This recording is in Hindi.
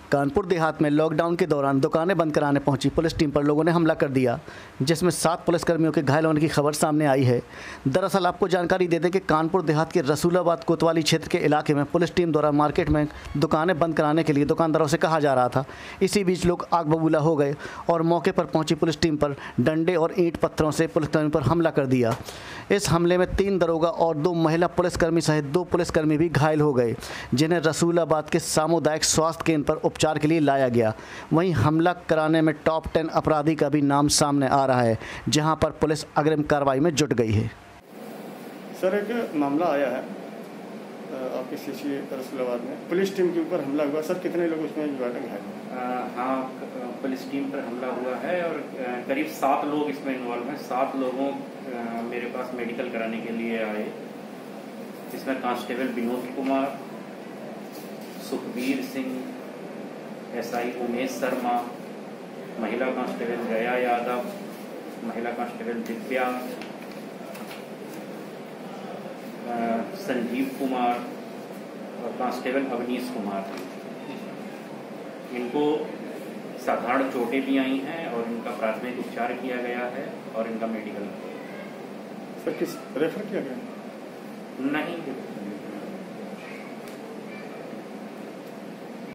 कानपुर देहात में लॉकडाउन के दौरान दुकानें बंद कराने पहुंची पुलिस टीम पर लोगों ने हमला कर दिया, जिसमें 7 पुलिसकर्मियों के घायल होने की खबर सामने आई है। दरअसल आपको जानकारी दे दें कि कानपुर देहात के रसूलाबाद कोतवाली क्षेत्र के इलाके में पुलिस टीम द्वारा मार्केट में दुकानें बंद कराने के लिए दुकानदारों से कहा जा रहा था। इसी बीच लोग आग बबूला हो गए और मौके पर पहुंची पुलिस टीम पर डंडे और ईंट पत्थरों से पुलिसकर्मी पर हमला कर दिया। इस हमले में 3 दरोगा और 2 महिला पुलिसकर्मी सहित 2 पुलिसकर्मी भी घायल हो गए, जिन्हें रसूलाबाद के सामुदायिक स्वास्थ्य केंद्र पर उपचार के लिए लाया गया। वहीं हमला कराने में टॉप 10 अपराधी का भी नाम सामने आ रहा है, जहां पर पुलिस अग्रिम कार्रवाई में जुट गई है। सर, एक मामला आया है आपके सीसी रसूलाबाद में, पुलिस टीम के ऊपर हमला हुआ। सर, कितने लोग उसमें घायल? हाँ, पुलिस टीम पर हमला हुआ है और करीब 7 लोग इसमें इन्वॉल्व हैं। 7 लोगों मेरे पास मेडिकल कराने के लिए आए, जिसमें कांस्टेबल विनोद कुमार, सुखबीर सिंह, एसआई उमेश शर्मा, महिला कांस्टेबल जया यादव, महिला कांस्टेबल दिव्या, संजीव कुमार और कांस्टेबल अवनीश कुमार। इनको साधारण चोटें भी आई हैं और इनका प्राथमिक उपचार किया गया है और इनका मेडिकल सर किस रेफर किया गया? नहीं